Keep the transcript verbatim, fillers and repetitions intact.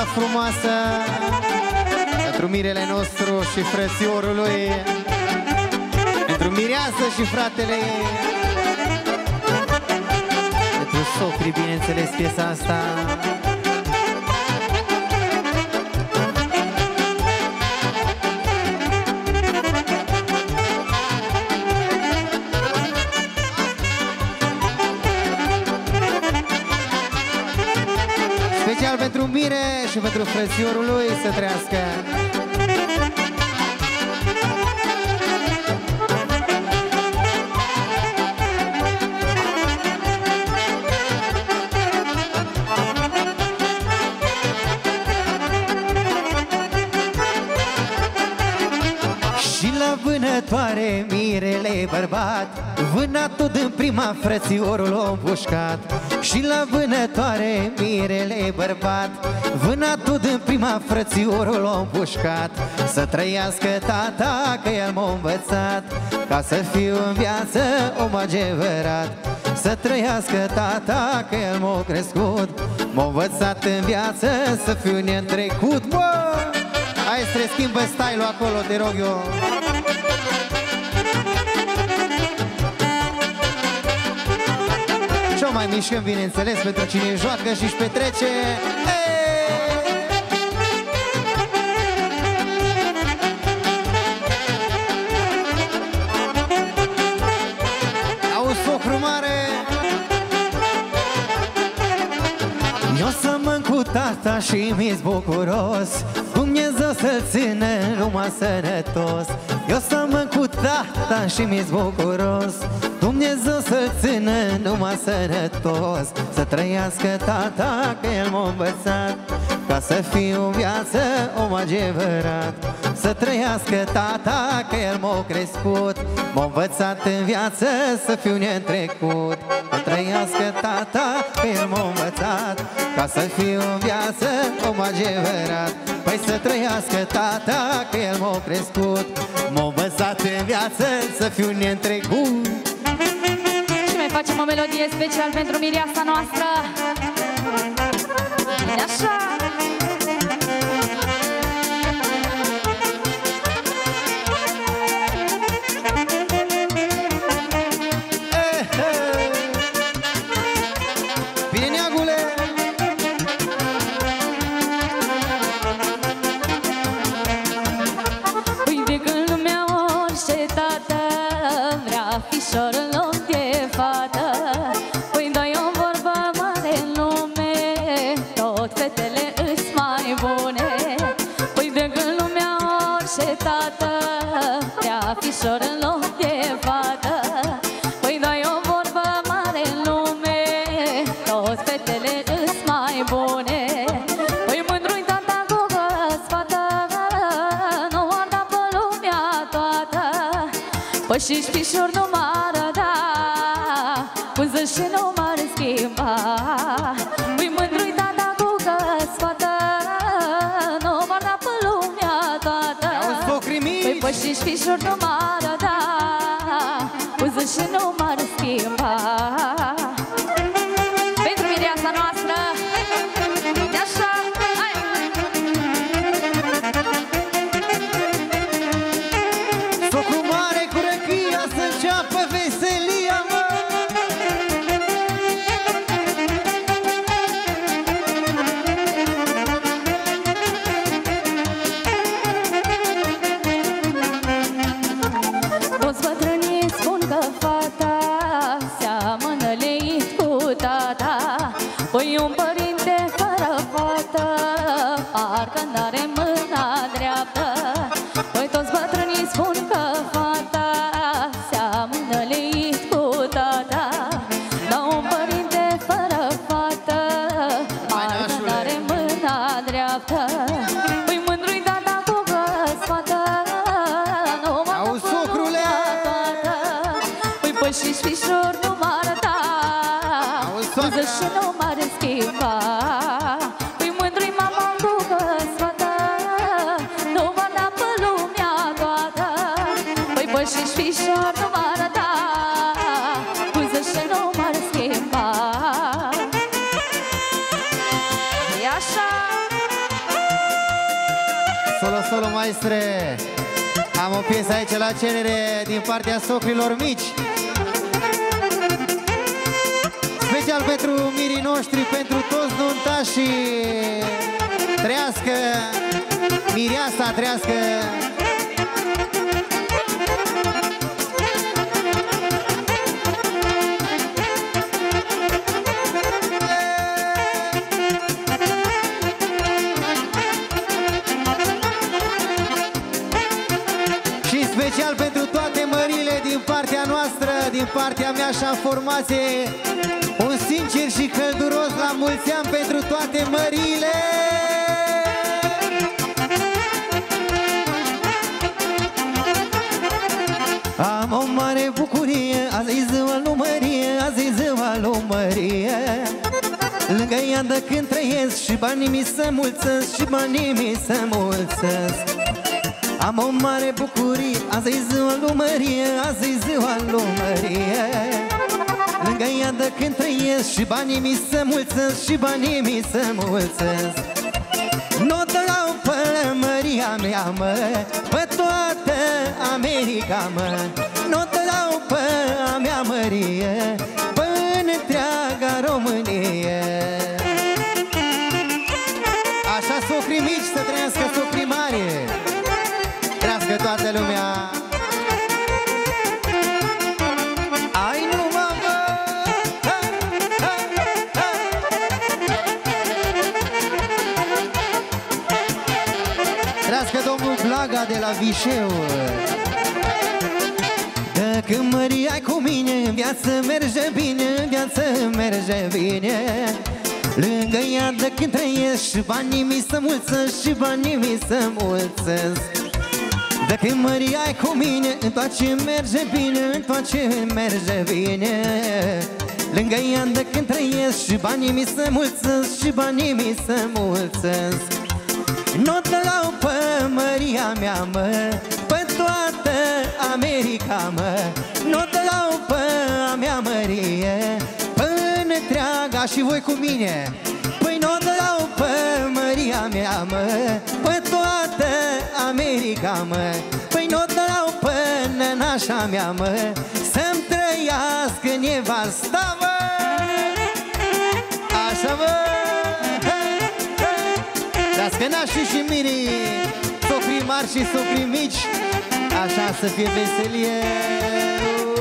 frumoasă pentru mirele nostru și frățiorul lui, pentru mireasă și fratele ei, pentru socrii, bineînțeles, piesa asta. Special pentru mire și pentru frățiorul lui, să trăiască. Și la vânătoare mirele bărbat, vânatul din prima frățiorul l-a împușcat. Și la vânătoare mirele bărbat, vânatul din prima frățiorul l-a împușcat. Să trăiască tata că el m-a învățat, ca să fiu în viață om adevărat. Să trăiască tata că el m-a crescut, m-a învățat în viață să fiu neîntrecut. Bă! Hai să te schimbă style-ul acolo, te rog eu. Și-o mai mișcăm, bineînțeles, pentru cine joacă și-și petrece. Auzi, socru mare, eu să mân cu tata și mi-s bucuros, Dumnezeu să-l țină numai sănătos. Eu să mân cu tata și mi-s bucuros, Dumnezeu să-l țină numai sănătos. Să trăiască tata că el m-a învățat, ca să fiu în viață om adevărat. Să trăiască tata că el m-a crescut, m-a învățat în viață să fiu neîntrecut. Să trăiască tata că el m-a învățat, ca să fiu în viață om adevărat. Păi să trăiască tata că el m-a crescut, m-a învățat în viață să fiu neîntrecut. Și mai facem o melodie special pentru mireasa noastră. Bine așa! Bine, neagule! Uite când lumea orice tată vrea fișor în loc de fată. Păi dai o vorbă mare în lume, tot fetele îs mai bune. Păi de când lumea orice tată vrea fișor în loc de fată. Păi dai o vorbă mare în lume, tot fetele îs mai bune. Păi mândru-i tata cu că-s fată, nu ar da pe lumea toată. Păi și-și fișor nu m-ar da, pânză și nu m-ar schimba. Păi mândru-i tata cu că-s fată, nu m-ar da pe lumea toată. Păi păi și-și fișor nu m-ar da, pânză și nu m-ar schimba. Pentru mireasa noastră, de așa, hai! Socru mare cu răchia să înceapă veselia, mă! Toți bătrânii spun că fata seamănă leit cu tata. Păi un părinte fără fată parcă n-are mâna dreaptă. Păi toți bătrânii spun că fata seamănă leit cu tata. Dar un părinte fără fată parcă n-are mâna dreaptă. Păi mândru-i tata cu că-s fată, nu m-ar da pe lumea toată. Păi păi și-și fișor nu m-ar da, pânză și nu m-ar schimba. Păi mândru-i mama cu că-s fată, nu m-ar da pe lumea toată. Păi păi și-și fișor nu m-ar da, pânză și nu m-ar schimba. E așa! solo, maestre. Am o piesă aici la cerere din partea socrilor mici. Special pentru mirii noștri, pentru toți nuntașii. Trească, mireasa, trească. Special pentru toate mările din partea noastră, din partea mea și a formației. Un sincer și călduros la mulți ani pentru toate mările. Am o mare bucurie, azi e ziua lui Mărie, azi e ziua lui Mărie. Lângă ea de când trăiesc și banii mi se mulțesc, și banii mi se mulțesc. Am o mare bucurie, azi e ziua lui Mărie, azi e ziua lui Mărie. Lângă ea de când trăiesc și banii mi se mulțesc, și banii mi se mulțesc. N-o dau pe Măria mea, mă, pe toată America, mă. N-o dau pe a mea Mărie, pe întreaga Românie. Așa socrii mici, să trăiască socrii mari. Trească toată lumea. Ai numai mă, ha, ha, ha. Trească domnul Blaga de la Vișeu. Dacă Măria ai cu mine, în viață merge bine, în viață merge bine. Lângă ea de când trăiesc și banii mi se mulțesc, și banii mi se mulțesc. Dacă Măria ai cu mine, în toate merge bine, în toate merge bine. Lângă ea de când trăiesc și banii mi se mulțesc, și banii mi se mulțesc. N-o dau pe Măria mea, mă, pe toată America, mă. N-o dau pe a mea Mărie, pe întreaga, și voi cu mine. Păi n-o dau pe Măria mea, mă, pe toată America, mă. Păi n-o dau pe nănașa mea, mă, să-mi trăiască nevasta, mă. Așa, mă. Trească nașii și mirii, socrii mari și socrii mici. Așa să fie veselie.